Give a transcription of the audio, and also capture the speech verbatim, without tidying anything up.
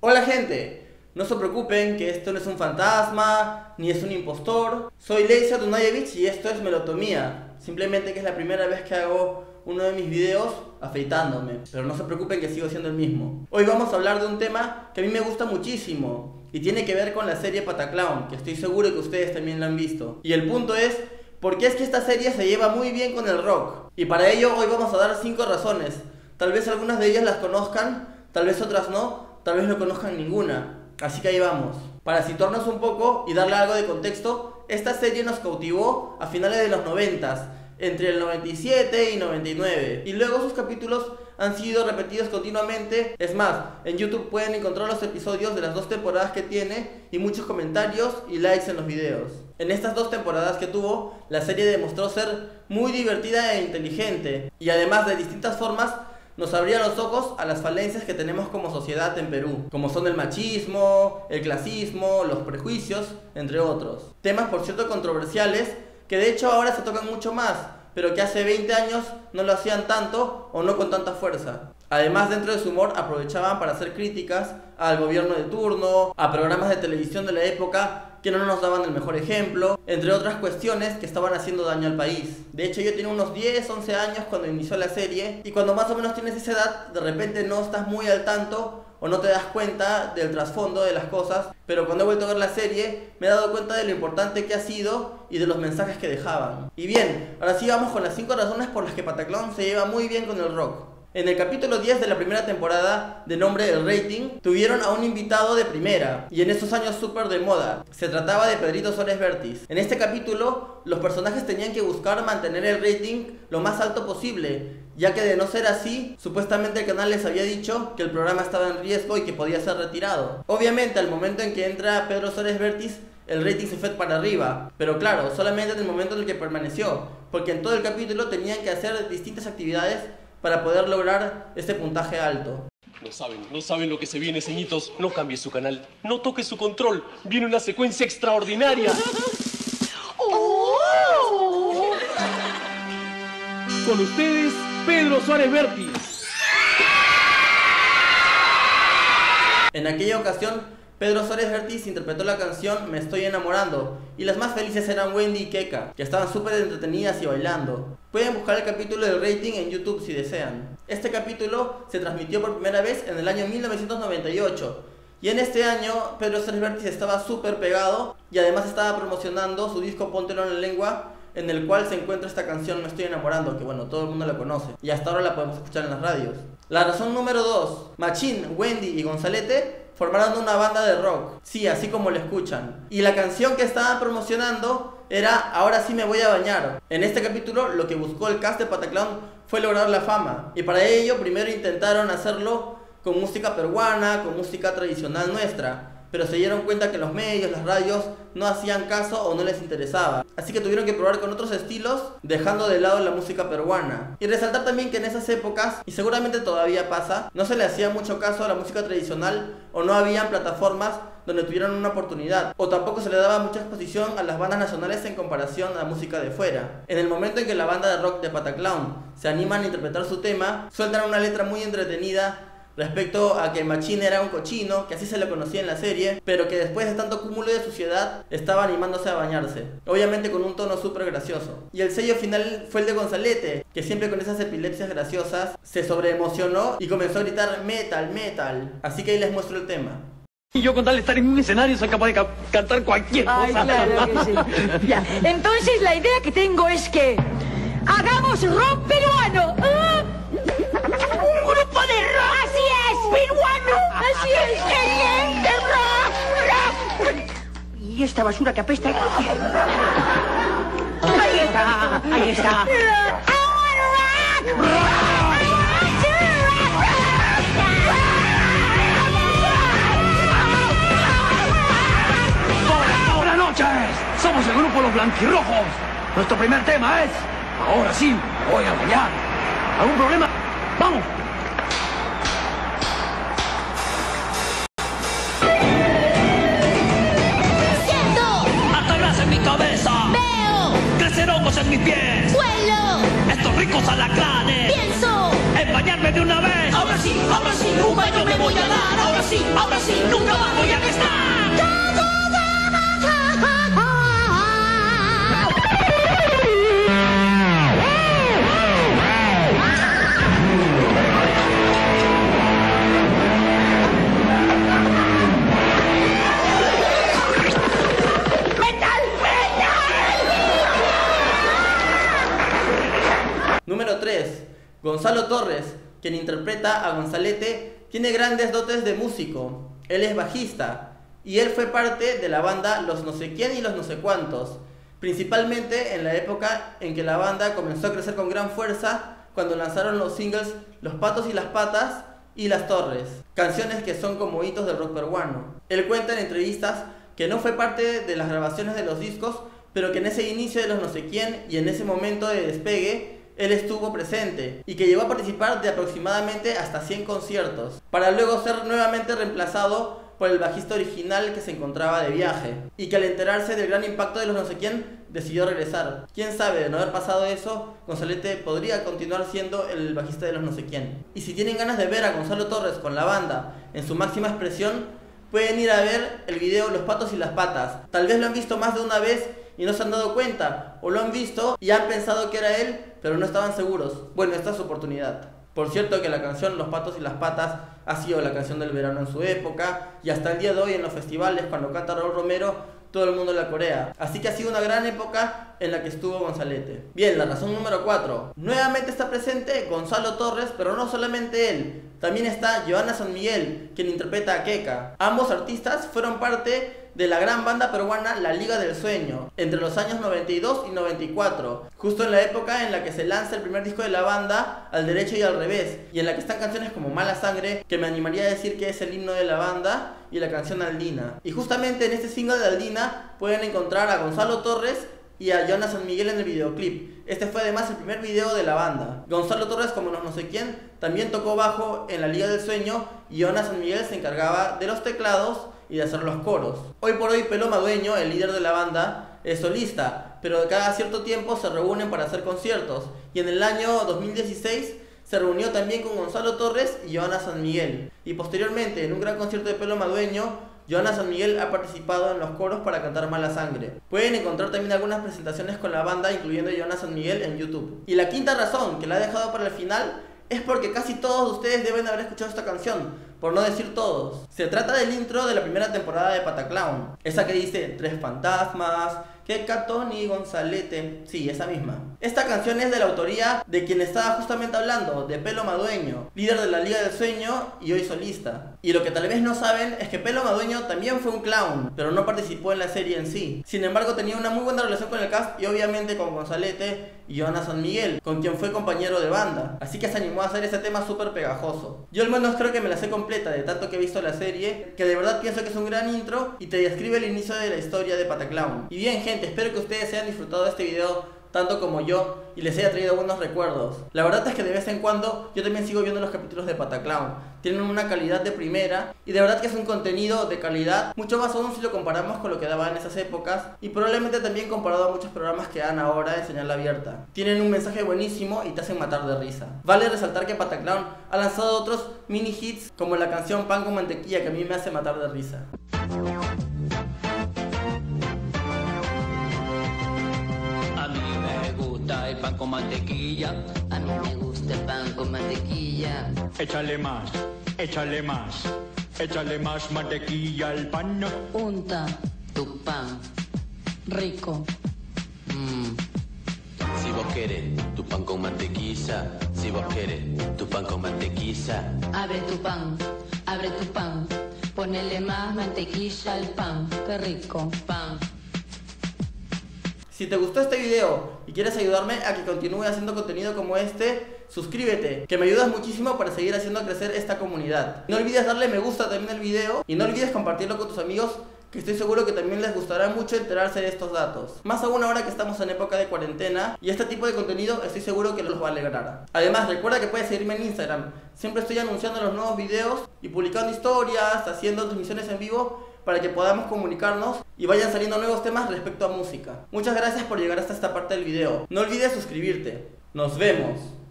Hola gente, no se preocupen que esto no es un fantasma, ni es un impostor. Soy Leisa Dunayevich y esto es Melotomía. Simplemente que es la primera vez que hago uno de mis videos afeitándome, pero no se preocupen que sigo siendo el mismo. Hoy vamos a hablar de un tema que a mí me gusta muchísimo y tiene que ver con la serie Pataclown, que estoy seguro que ustedes también la han visto. Y el punto es, ¿por qué es que esta serie se lleva muy bien con el rock? Y para ello hoy vamos a dar cinco razones. Tal vez algunas de ellas las conozcan, tal vez otras no, tal vez no conozcan ninguna. Así que ahí vamos. Para situarnos un poco y darle algo de contexto, esta serie nos cautivó a finales de los noventas, entre el noventa y siete y noventa y nueve, y luego sus capítulos han sido repetidos continuamente. Es más, en YouTube pueden encontrar los episodios de las dos temporadas que tiene y muchos comentarios y likes en los videos. En estas dos temporadas que tuvo, la serie demostró ser muy divertida e inteligente, y además de distintas formas nos abría los ojos a las falencias que tenemos como sociedad en Perú, como son el machismo, el clasismo, los prejuicios, entre otros. Temas por cierto controversiales, que de hecho ahora se tocan mucho más, pero que hace veinte años no lo hacían tanto o no con tanta fuerza. Además, dentro de su humor aprovechaban para hacer críticas al gobierno de turno, a programas de televisión de la época que no nos daban el mejor ejemplo, entre otras cuestiones que estaban haciendo daño al país. De hecho, yo tenía unos diez, once años cuando inició la serie, y cuando más o menos tienes esa edad, de repente no estás muy al tanto o no te das cuenta del trasfondo de las cosas, pero cuando he vuelto a ver la serie me he dado cuenta de lo importante que ha sido y de los mensajes que dejaban. Y bien, ahora sí vamos con las cinco razones por las que Pataclown se lleva muy bien con el rock. En el capítulo diez de la primera temporada, de nombre El Rating, tuvieron a un invitado de primera, y en esos años súper de moda. Se trataba de Pedrito Suárez Vértiz. En este capítulo, los personajes tenían que buscar mantener el rating lo más alto posible, ya que de no ser así, supuestamente el canal les había dicho que el programa estaba en riesgo y que podía ser retirado. Obviamente, al momento en que entra Pedro Suárez Vértiz, el rating se fue para arriba, pero claro, solamente en el momento en el que permaneció, porque en todo el capítulo tenían que hacer distintas actividades para poder lograr este puntaje alto. No saben, no saben lo que se viene, ceñitos. No cambie su canal, no toque su control. Viene una secuencia extraordinaria. Oh. Con ustedes, Pedro Suárez Vértiz. En aquella ocasión, Pedro Suárez Vértiz interpretó la canción Me Estoy Enamorando, y las más felices eran Wendy y Keka, que estaban súper entretenidas y bailando. Pueden buscar el capítulo del rating en YouTube si desean. Este capítulo se transmitió por primera vez en el año mil novecientos noventa y ocho, y en este año Pedro Suárez Vértiz estaba súper pegado y además estaba promocionando su disco Póntelo en la Lengua, en el cual se encuentra esta canción Me Estoy Enamorando, que bueno, todo el mundo la conoce y hasta ahora la podemos escuchar en las radios. La razón número dos, Machín, Wendy y Gonzalete formaron una banda de rock, sí, así como lo escuchan, y la canción que estaban promocionando era Ahora sí me voy a bañar. En este capítulo lo que buscó el cast de Pataclown fue lograr la fama, y para ello primero intentaron hacerlo con música peruana, con música tradicional nuestra, pero se dieron cuenta que los medios, las radios no hacían caso o no les interesaba, así que tuvieron que probar con otros estilos, dejando de lado la música peruana. Y resaltar también que en esas épocas, y seguramente todavía pasa, no se le hacía mucho caso a la música tradicional, o no habían plataformas donde tuvieran una oportunidad, o tampoco se le daba mucha exposición a las bandas nacionales en comparación a la música de fuera. En el momento en que la banda de rock de Pataclown se animan a interpretar su tema, sueltan una letra muy entretenida respecto a que Machín era un cochino, que así se le conocía en la serie, pero que después de tanto cúmulo de suciedad estaba animándose a bañarse, obviamente con un tono súper gracioso. Y el sello final fue el de Gonzalete, que siempre con esas epilepsias graciosas se sobreemocionó y comenzó a gritar metal, metal. Así que ahí les muestro el tema. Y yo con tal de estar en un escenario soy capaz de ca cantar cualquier cosa. Ay, claro que sí. Ya. Entonces la idea que tengo es que hagamos rock peruano. ¿Ah? ¡Un grupo de rock! ¡Así es! ¡Peruano! ¡Así es! ¡Excelente! ¡Rock! ¡Rock! ¿Y esta basura que apesta? Ahí está, ahí está. Buenas, buenas noches. Somos el grupo Los Blanquirrojos. Nuestro primer tema es Ahora sí voy a bañar. ¿Algún problema? ¡Vamos! Siento. ¡Hasta en mi cabeza! Veo. ¡Crecen hongos en mis pies! Vuelo. ¡Estos ricos alacranes! Pienso. ¡Empañarme de una vez! Ahora sí, ahora sí, un baño me voy a dar. Ahora sí, ahora sí, nunca más voy a prestar. Número tres. Gonzalo Torres, quien interpreta a Gonzalete, tiene grandes dotes de músico. Él es bajista y él fue parte de la banda Los No sé quién y Los No sé cuántos, principalmente en la época en que la banda comenzó a crecer con gran fuerza cuando lanzaron los singles Los Patos y las Patas y Las Torres, canciones que son como hitos del rock peruano. Él cuenta en entrevistas que no fue parte de las grabaciones de los discos, pero que en ese inicio de Los No sé quién y en ese momento de despegue él estuvo presente y que llegó a participar de aproximadamente hasta cien conciertos, para luego ser nuevamente reemplazado por el bajista original que se encontraba de viaje, y que al enterarse del gran impacto de Los No sé quién decidió regresar. Quién sabe, de no haber pasado eso, Gonzalete podría continuar siendo el bajista de Los No sé quién. Y si tienen ganas de ver a Gonzalo Torres con la banda en su máxima expresión, pueden ir a ver el video Los Patos y las Patas. Tal vez lo han visto más de una vez y no se han dado cuenta, o lo han visto y han pensado que era él, pero no estaban seguros. Bueno, esta es su oportunidad. Por cierto que la canción Los Patos y las Patas ha sido la canción del verano en su época, y hasta el día de hoy en los festivales, cuando canta Raúl Romero, todo el mundo la corea. Así que ha sido una gran época en la que estuvo Gonzalete. Bien, la razón número cuatro. Nuevamente está presente Gonzalo Torres, pero no solamente él. También está Johanna San Miguel, quien interpreta a Keka. Ambos artistas fueron parte de la gran banda peruana La Liga del Sueño, entre los años noventa y dos y noventa y cuatro, justo en la época en la que se lanza el primer disco de la banda, Al Derecho y al Revés, y en la que están canciones como Mala Sangre, que me animaría a decir que es el himno de la banda, y la canción Aldina. Y justamente en este single de Aldina pueden encontrar a Gonzalo Torres y a Johanna San Miguel en el videoclip. Este fue además el primer video de la banda. Gonzalo Torres, como los no sé quién, también tocó bajo en La Liga del Sueño, y Johanna San Miguel se encargaba de los teclados y de hacer los coros. Hoy por hoy Pelo Madueño, el líder de la banda, es solista, pero cada cierto tiempo se reúnen para hacer conciertos, y en el año dos mil dieciséis se reunió también con Gonzalo Torres y Johanna San Miguel, y posteriormente en un gran concierto de Pelo Madueño, Johanna San Miguel ha participado en los coros para cantar Mala Sangre. Pueden encontrar también algunas presentaciones con la banda, incluyendo Johanna San Miguel, en YouTube. Y la quinta razón, que la he dejado para el final, es porque casi todos ustedes deben haber escuchado esta canción, por no decir todos. Se trata del intro de la primera temporada de Pataclown, esa que dice Tres fantasmas, Keka, Tony, Gonzalete. Sí, esa misma. Esta canción es de la autoría de quien estaba justamente hablando, de Pelo Madueño, líder de La Liga del Sueño y hoy solista. Y lo que tal vez no saben es que Pelo Madueño también fue un clown, pero no participó en la serie en sí. Sin embargo, tenía una muy buena relación con el cast y obviamente con Gonzalete y Johanna San Miguel, con quien fue compañero de banda. Así que se animó a hacer ese tema súper pegajoso. Yo al menos creo que me la sé completa de tanto que he visto la serie, que de verdad pienso que es un gran intro y te describe el inicio de la historia de Pataclown. Y bien gente, espero que ustedes hayan disfrutado de este video tanto como yo y les haya traído buenos recuerdos. La verdad es que de vez en cuando yo también sigo viendo los capítulos de Pataclown. Tienen una calidad de primera y de verdad que es un contenido de calidad, mucho más aún si lo comparamos con lo que daba en esas épocas, y probablemente también comparado a muchos programas que dan ahora en señal abierta. Tienen un mensaje buenísimo y te hacen matar de risa. Vale resaltar que Pataclown ha lanzado otros mini hits como la canción Pan con Mantequilla, que a mí me hace matar de risa. El pan con mantequilla. A mí me gusta el pan con mantequilla. Échale más, échale más, échale más mantequilla al pan. Unta tu pan rico. Mm. Si vos querés tu pan con mantequilla, si vos querés tu pan con mantequilla, Abre tu pan, abre tu pan. Ponele más mantequilla al pan. Qué rico pan. Si te gustó este video y quieres ayudarme a que continúe haciendo contenido como este, suscríbete, que me ayudas muchísimo para seguir haciendo crecer esta comunidad. No olvides darle me gusta también al video y no olvides compartirlo con tus amigos, que estoy seguro que también les gustará mucho enterarse de estos datos. Más aún ahora que estamos en época de cuarentena, y este tipo de contenido estoy seguro que los va a alegrar. Además, recuerda que puedes seguirme en Instagram. Siempre estoy anunciando los nuevos videos y publicando historias, haciendo transmisiones en vivo, para que podamos comunicarnos y vayan saliendo nuevos temas respecto a música. Muchas gracias por llegar hasta esta parte del video. No olvides suscribirte. Nos vemos.